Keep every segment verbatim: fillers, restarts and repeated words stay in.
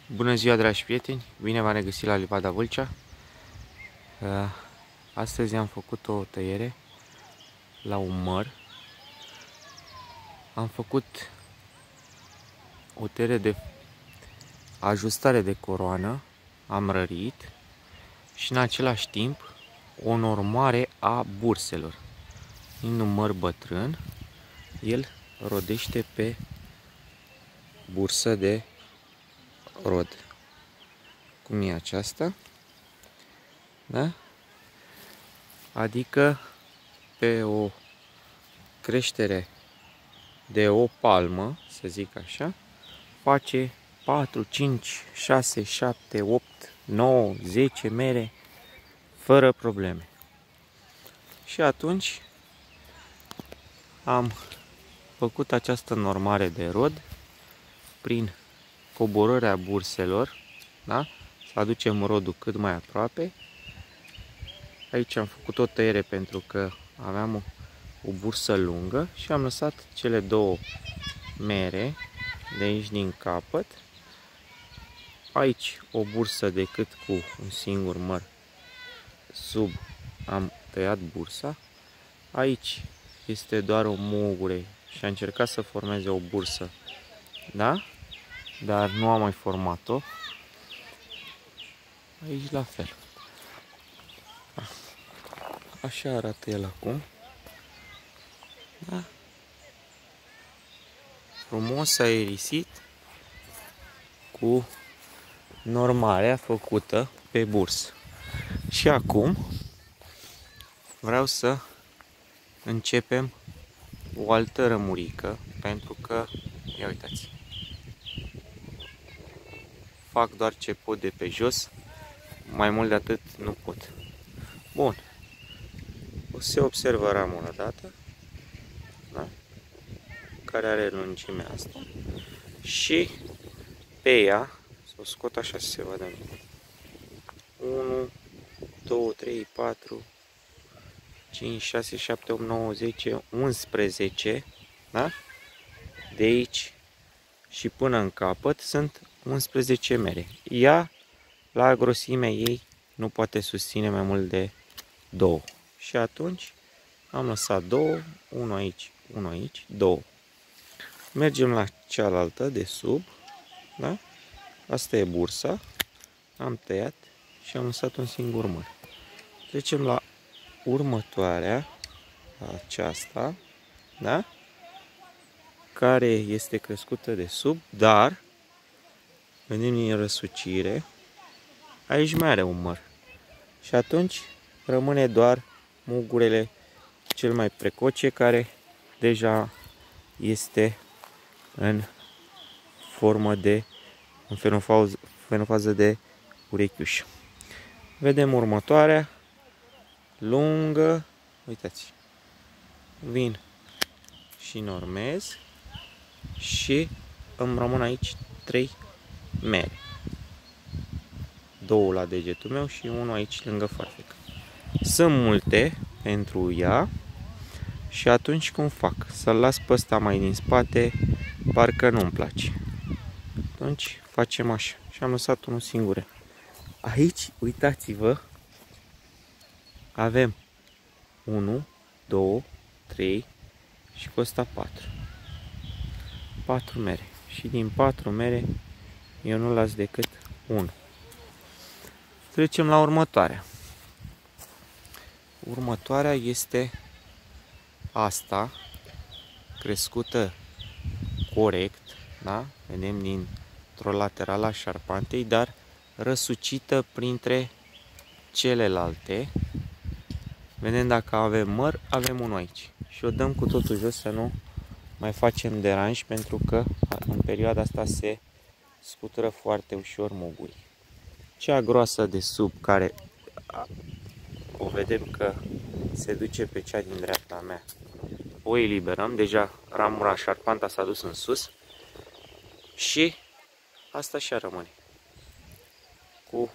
Bună ziua, dragi prieteni! Bine v-am regăsit la Livada Vâlcea. Astăzi am făcut o tăiere la un măr. Am făcut o tăiere de ajustare de coroană, am rărit și în același timp o normare a burselor. Fiind un măr bătrân, el rodește pe bursă de rod. Cum e aceasta? Da? Adică pe o creștere de o palmă, să zic așa, face patru, cinci, șase, șapte, opt, nouă, zece mere fără probleme. Și atunci am făcut această normare de rod prin coborârea burselor, da? Să aducem rodul cât mai aproape. Aici am făcut o tăiere pentru că aveam o, o bursă lungă și am lăsat cele două mere de aici din capăt. Aici o bursă decât cu un singur măr sub, am tăiat bursa. Aici este doar o mugure și am încercat să formeze o bursă, da? Dar nu am mai format-o. Aici la fel. Așa arată el acum. Da? Frumos aerisit cu normarea făcută pe bursă. Și acum vreau să începem o altă rămurică, pentru că, ia uitați, fac doar ce pot de pe jos, mai mult de atât nu pot. Bun. O să observă ramura odată, da? Care are lungimea asta și pe ea, să o scot așa să se vadă unu, doi, trei, patru, cinci, șase, șapte, opt, nouă, zece, unsprezece, da? De aici și până în capăt sunt unsprezece mere. Ea, la grosimea ei, nu poate susține mai mult de două. Și atunci am lăsat două, unul aici, unul aici, două. Mergem la cealaltă de sub, da? Asta e bursa. Am tăiat și am lăsat un singur măr. Trecem la următoarea, aceasta, da? Care este crescută de sub, dar venim din răsucire. Aici mai are un măr. Și atunci rămâne doar mugurele cel mai precoce, care deja este în formă de, în fenofază, fenofază de urechiuș. Vedem următoarea, lungă, uitați, vin și normez și îmi rămân aici trei mere. Două la degetul meu și unul aici lângă farfecă. Sunt multe pentru ea și atunci cum fac? Să-l las pe ăsta mai din spate, parcă nu-mi place. Atunci facem așa. Și am lăsat unul singur. Aici, uitați-vă, avem unu, doi, trei și cu ăsta patru. patru mere. Și din patru mere eu nu las decât unu. Trecem la următoarea. Următoarea este asta, crescută corect, da? Vedem dintr-o laterală a șarpantei, dar răsucită printre celelalte. Vedem dacă avem măr, avem unul aici. Și o dăm cu totul jos să nu mai facem deranj, pentru că în perioada asta se scutură foarte ușor mugurii. Cea groasă de sub, care o vedem că se duce pe cea din dreapta mea, o eliberăm. Deja ramura, șarpanta s-a dus în sus și asta și rămâne cu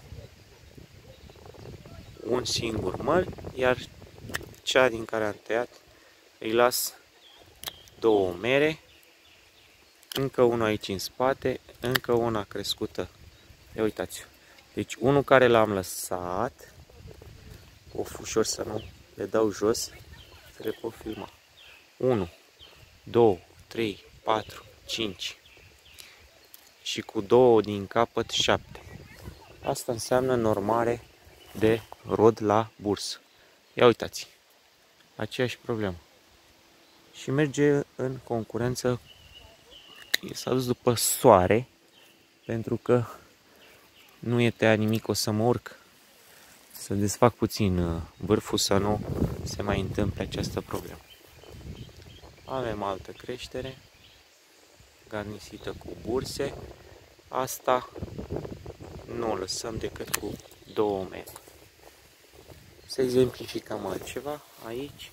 un singur măr, iar cea din care am tăiat îi las două mere, încă una aici în spate, încă una crescută Ia uitați-o. Deci unul care l-am lăsat, of, ușor să nu le dau jos, să le pot filma. unu, doi, trei, patru, cinci și cu două din capăt șapte. Asta înseamnă normare de rod la bursă. Ia uitați, aceeași problemă. Și merge în concurență, s-a dus după soare, pentru că nu e tăiat nimic, o să mă urc, să desfac puțin vârful, să nu se mai întâmple această problemă. Avem altă creștere, garnisită cu burse. Asta nu o lăsăm decât cu două metri. Să exemplificăm altceva. Aici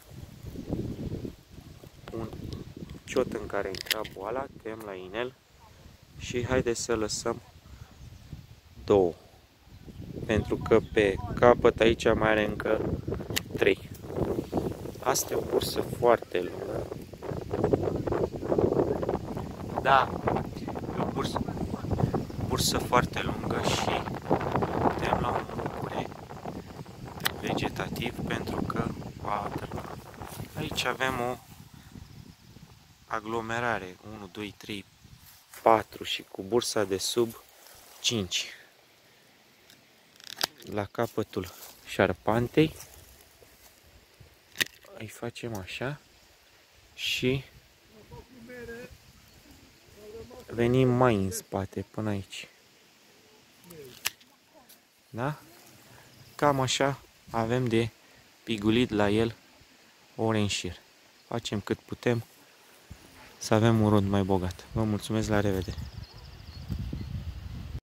un ciot în care intra boala, tăiem la inel și haideți să lăsăm două. Pentru că pe capăt aici mai are încă trei. Asta e o bursă foarte lungă. Da, e o bursă, bursă foarte lungă și tăiem la un mucure vegetativ pentru că va atârna. Aici avem o aglomerare unu, doi, trei, patru și cu bursa de sub cinci. La capătul șarpantei îi facem așa și venim mai în spate până aici. Da? Cam așa avem de pigulit la el ore în șir. Facem cât putem să avem un rod mai bogat. Vă mulțumesc, la revedere!